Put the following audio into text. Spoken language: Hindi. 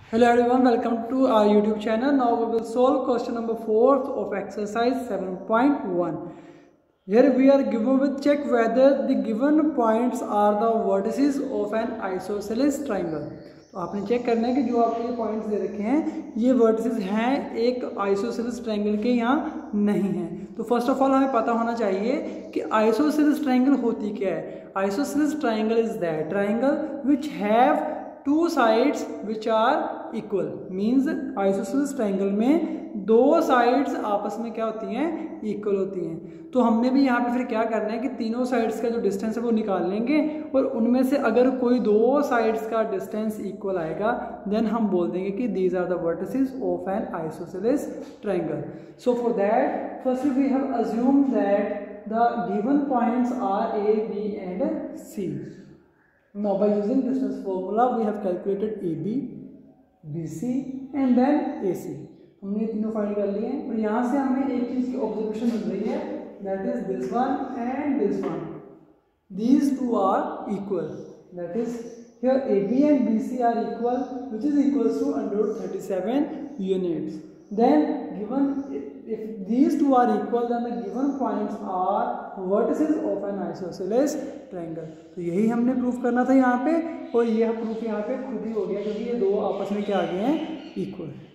Hello everyone, welcome to our YouTube channel. Now we will solve question number 4 of exercise 7.1. Here we are given with check whether the given points are the vertices of an isosceles triangle. तो आपने चेक करना है कि जो आपको ये पॉइंट्स दे रखे हैं ये वर्टिसेस हैं एक आइसोसेलेस ट्रायंगल के या नहीं हैं। तो फर्स्ट ऑफ ऑल हमें पता होना चाहिए कि आइसोसेलेस ट्रायंगल होती क्या है। Isosceles triangle is that triangle which have two sides which are equal. Means isosceles triangle में दो साइड्स आपस में क्या होती हैं, इक्वल होती हैं। तो हमने भी यहाँ पे फिर क्या करना है कि तीनों साइड्स का जो डिस्टेंस है वो निकाल लेंगे और उनमें से अगर कोई दो साइड्स का डिस्टेंस इक्वल आएगा देन हम बोल देंगे कि these are the vertices of an isosceles triangle. So for that first we have assumed that the given points are A, B and C. Now by using distance formula we have calculated AB, BC and then AC. हमने ये तीनों फाइंड कर लिए हैं और यहाँ से हमें एक चीज की ऑब्जर्वेशन मिल रही है, that is this one and this one, these two are equal, that is here AB and BC are equal, which is equals to √37 units. Then given if these two are equal then the given points are vertices of an isosceles triangle. तो यही हमने प्रूफ करना था यहाँ पे और यह प्रूफ यहाँ पे खुद ही हो गया क्योंकि ये दो आपस में क्या आ गए हैं, इक्वल।